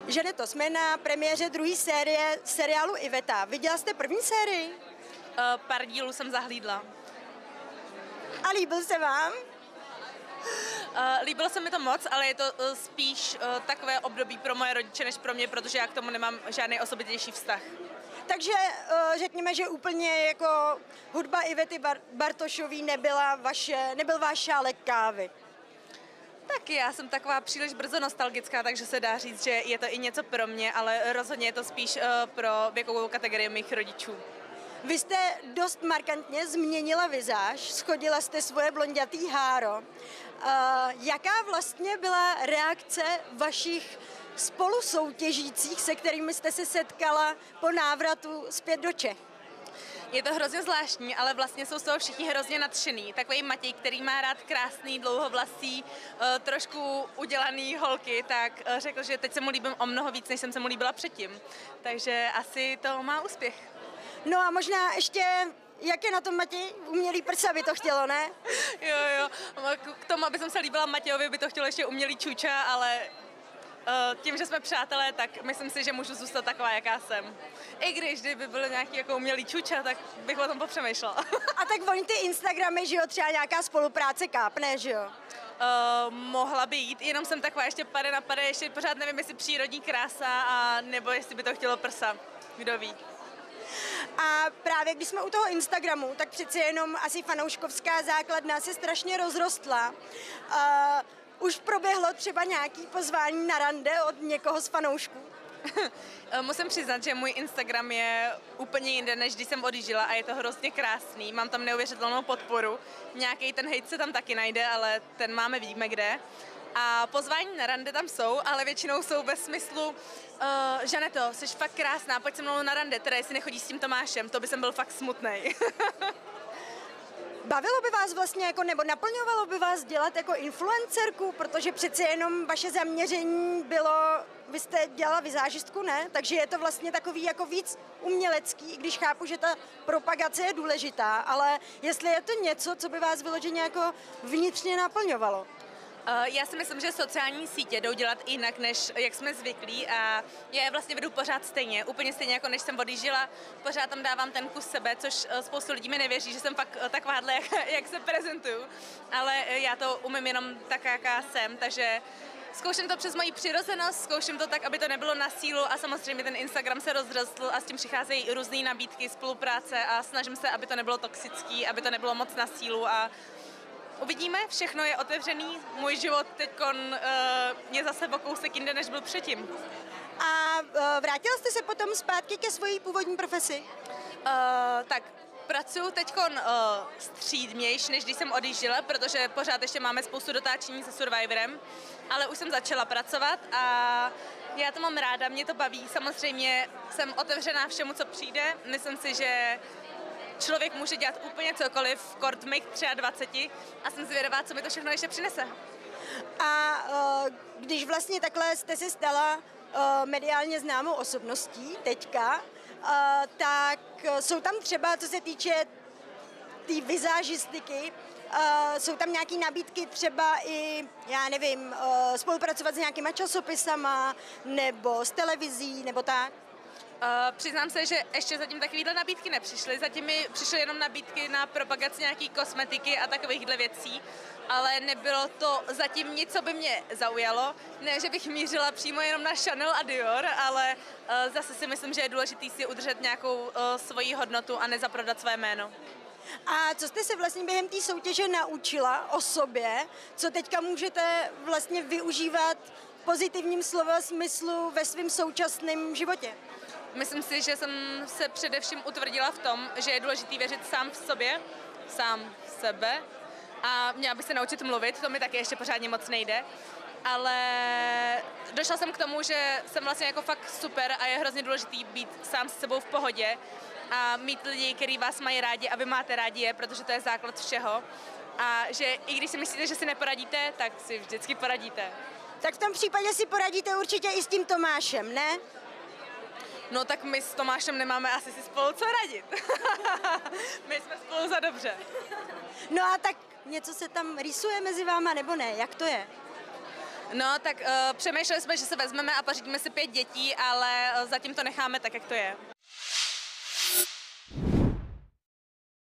Žaneto, jsme na premiéře druhé série seriálu Iveta. Viděla jste první sérii? Pár dílů jsem zahlídla. A líbil se vám? Líbilo se mi to moc, ale je to spíš takové období pro moje rodiče než pro mě, protože já k tomu nemám žádný osobitější vztah. Takže řekněme, že úplně jako hudba Ivety Bartošový nebyl váš šálek kávy. Tak já jsem taková příliš brzo nostalgická, takže se dá říct, že je to i něco pro mě, ale rozhodně je to spíš pro věkovou kategorii mých rodičů. Vy jste dost markantně změnila vizáž, schodila jste svoje blondětý háro. Jaká vlastně byla reakce vašich spolusoutěžících, se kterými jste se setkala po návratu zpět do Čech? Je to hrozně zvláštní, ale vlastně jsou z toho všichni hrozně nadšený. Takový Matěj, který má rád krásný, dlouhovlasý, trošku udělaný holky, tak řekl, že teď se mu líbím o mnoho víc, než jsem se mu líbila předtím. Takže asi to má úspěch. No a možná ještě, jak je na tom Matěj? Umělý prsa by to chtělo, ne? Jo. K tomu, aby jsem se líbila Matějovi, by to chtělo ještě umělý čuča, ale tím, že jsme přátelé, tak myslím si, že můžu zůstat taková, jaká jsem. I když, kdyby byl nějaký jako umělý čuča, tak bych o tom popřemýšlela. A tak oni ty Instagramy, že jo, třeba nějaká spolupráce kápne, že jo? Mohla by jít, jenom jsem taková ještě pade na pade, ještě pořád nevím, jestli přírodní krása, a nebo jestli by to chtělo prsa, kdo ví. A právě když jsme u toho Instagramu, tak přeci jenom asi fanouškovská základna se strašně rozrostla. Už proběhlo třeba nějaké pozvání na rande od někoho z fanoušků? Musím přiznat, že můj Instagram je úplně jinde, než když jsem odjížděla, a je to hrozně krásný. Mám tam neuvěřitelnou podporu. Nějaký ten hejt se tam taky najde, ale ten máme, víme kde. A pozvání na rande tam jsou, ale většinou jsou ve smyslu Žaneto, jsi fakt krásná, pojď se mnou na rande, teda jestli nechodíš s tím Tomášem, to by jsem byl fakt smutnej. Bavilo by vás vlastně jako, nebo naplňovalo by vás dělat jako influencerku, protože přece jenom vaše zaměření bylo, vy jste dělala vizážistku, ne? Takže je to vlastně takový jako víc umělecký, i když chápu, že ta propagace je důležitá, ale jestli je to něco, co by vás vyloženě jako vnitřně naplňovalo. Já si myslím, že sociální sítě jdou dělat jinak, než jak jsme zvyklí, a já je vlastně vedu pořád stejně, úplně stejně jako než jsem odjížděla, pořád tam dávám ten kus sebe, což spoustu lidí mi nevěří, že jsem fakt takováhle, jak se prezentuju, ale já to umím jenom tak, jaká jsem, takže zkouším to přes moji přirozenost, zkouším to tak, aby to nebylo na sílu, a samozřejmě ten Instagram se rozrostl a s tím přicházejí různé nabídky, spolupráce, a snažím se, aby to nebylo toxický, aby to nebylo moc na sílu, a uvidíme, všechno je otevřený, můj život teďkon je zase o kousek jinde, než byl předtím. A vrátila jste se potom zpátky ke své původní profesi? Tak pracuji teďkon střídmějš, než když jsem odjížděla, protože pořád ještě máme spoustu dotáčení se Survivorem, ale už jsem začala pracovat a já to mám ráda, mě to baví, samozřejmě jsem otevřená všemu, co přijde, myslím si, že člověk může dělat úplně cokoliv, kort mých 23, a jsem zvědavá, co mi to všechno ještě přinese. A když vlastně takhle jste se stala mediálně známou osobností teďka, tak jsou tam třeba, co se týče té vizážistiky, jsou tam nějaké nabídky třeba i, já nevím, spolupracovat s nějakýma časopisama nebo s televizí nebo tak? Přiznám se, že ještě zatím takovýhle nabídky nepřišly, zatím mi přišly jenom nabídky na propagaci nějaký kosmetiky a takovýchhle věcí, ale nebylo to zatím nic, co by mě zaujalo. Ne, že bych mířila přímo jenom na Chanel a Dior, ale zase si myslím, že je důležité si udržet nějakou svoji hodnotu a nezaprodat své jméno. A co jste se vlastně během té soutěže naučila o sobě, co teďka můžete vlastně využívat v pozitivním slova smyslu ve svém současném životě? Myslím si, že jsem se především utvrdila v tom, že je důležité věřit sám v sobě, sám v sebe, a měla bych se naučit mluvit, to mi taky ještě pořádně moc nejde, ale došla jsem k tomu, že jsem vlastně jako fakt super a je hrozně důležitý být sám s sebou v pohodě a mít lidi, kteří vás mají rádi a vy máte rádi je, protože to je základ všeho, a že i když si myslíte, že si neporadíte, tak si vždycky poradíte. Tak v tom případě si poradíte určitě i s tím Tomášem, ne? No tak my s Tomášem nemáme asi si spolu co radit. My jsme spolu za dobře. No a tak něco se tam rýsuje mezi váma, nebo ne? Jak to je? No, tak přemýšleli jsme, že se vezmeme a pořídíme si 5 dětí, ale zatím to necháme tak, jak to je.